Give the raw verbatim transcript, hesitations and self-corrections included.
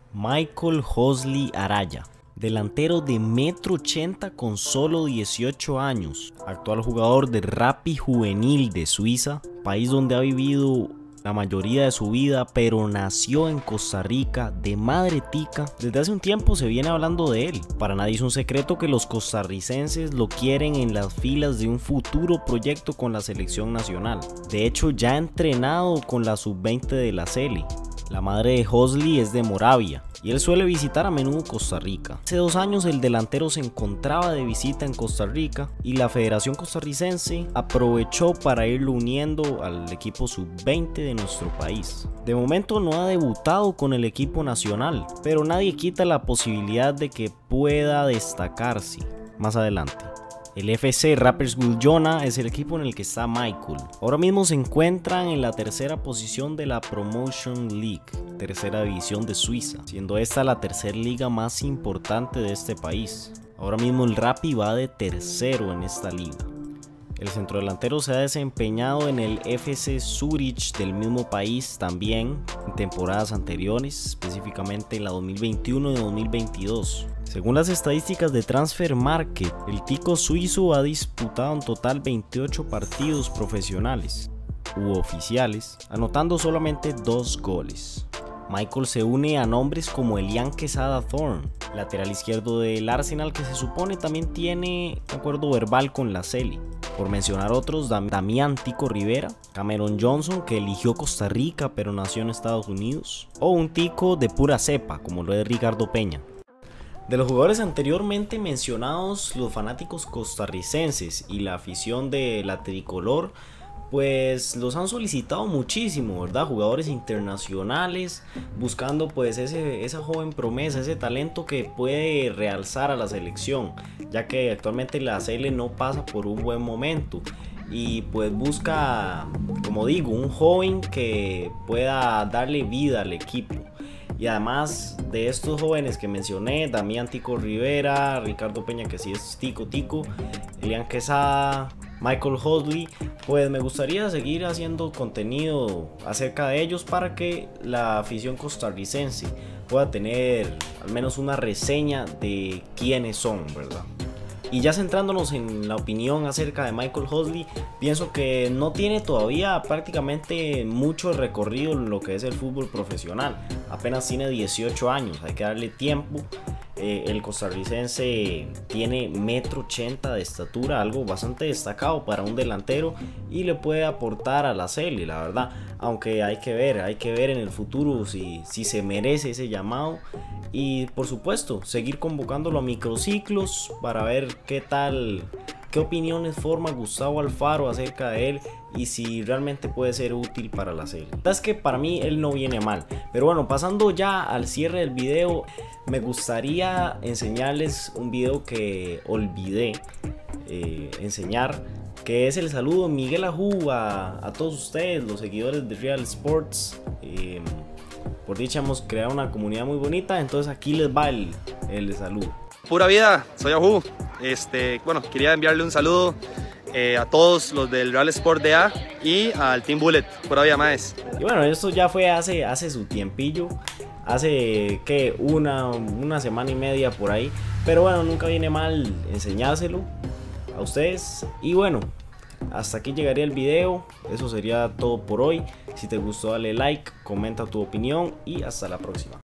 Michael Hosley Araya, delantero de metro ochenta con solo dieciocho años, actual jugador de Rapid Juvenil de Suiza, país donde ha vivido la mayoría de su vida, pero nació en Costa Rica de madre tica. Desde hace un tiempo se viene hablando de él. Para nadie es un secreto que los costarricenses lo quieren en las filas de un futuro proyecto con la selección nacional. De hecho, ya ha entrenado con la sub veinte de la Sele. La madre de Hosley es de Moravia y él suele visitar a menudo Costa Rica. Hace dos años el delantero se encontraba de visita en Costa Rica y la Federación Costarricense aprovechó para irlo uniendo al equipo sub veinte de nuestro país. De momento no ha debutado con el equipo nacional, pero nadie quita la posibilidad de que pueda destacarse más adelante. El F C Rapperswil Jona es el equipo en el que está Michael. Ahora mismo se encuentran en la tercera posición de la Promotion League, tercera división de Suiza, siendo esta la tercera liga más importante de este país. Ahora mismo el Rapid va de tercero en esta liga. El centrodelantero se ha desempeñado en el F C Zurich del mismo país también en temporadas anteriores, específicamente en la dos mil veintiuno y dos mil veintidós. Según las estadísticas de Transfer Market, el tico suizo ha disputado en total veintiocho partidos profesionales u oficiales, anotando solamente dos goles. Michael se une a nombres como Elian Quesada Thorne, lateral izquierdo del Arsenal, que se supone también tiene un acuerdo verbal con la Sele. Por mencionar otros, Dam Damián Tico Rivera, Cameron Johnson, que eligió Costa Rica pero nació en Estados Unidos, o un tico de pura cepa como lo es Ricardo Peña. De los jugadores anteriormente mencionados, los fanáticos costarricenses y la afición de la tricolor pues los han solicitado muchísimo, ¿verdad? Jugadores internacionales buscando pues ese, esa joven promesa, ese talento que puede realzar a la selección, ya que actualmente la Sele no pasa por un buen momento y pues busca, como digo, un joven que pueda darle vida al equipo. Y además de estos jóvenes que mencioné, Damián Tico Rivera, Ricardo Peña, que sí es Tico Tico, Elian Quesada, Michael Hosley, pues me gustaría seguir haciendo contenido acerca de ellos para que la afición costarricense pueda tener al menos una reseña de quiénes son, ¿verdad? Y ya centrándonos en la opinión acerca de Michael Hosley, pienso que no tiene todavía prácticamente mucho recorrido en lo que es el fútbol profesional. Apenas tiene dieciocho años, hay que darle tiempo. Eh, el costarricense tiene metro ochenta de estatura, algo bastante destacado para un delantero y le puede aportar a la Sele, la verdad. Aunque hay que ver, hay que ver en el futuro si, si se merece ese llamado. Y por supuesto, seguir convocándolo a microciclos para ver qué tal, qué opiniones forma Gustavo Alfaro acerca de él y si realmente puede ser útil para la Sele. La verdad es que para mí él no viene mal. Pero bueno, pasando ya al cierre del video, me gustaría enseñarles un video que olvidé eh, enseñar, que es el saludo de Miguel Ajú a, a todos ustedes, los seguidores de Real Sports. Eh, por dicha hemos creado una comunidad muy bonita, entonces aquí les va el, el saludo. Pura vida, soy Ajú. Este, bueno, quería enviarle un saludo eh, a todos los del Real Sport D A y al Team Bullet. Pura vida, maes. Y bueno, esto ya fue hace, hace su tiempillo, hace que una, una semana y media por ahí, pero bueno, nunca viene mal enseñárselo a ustedes. Y bueno, hasta aquí llegaría el video, eso sería todo por hoy. Si te gustó dale like, comenta tu opinión y hasta la próxima.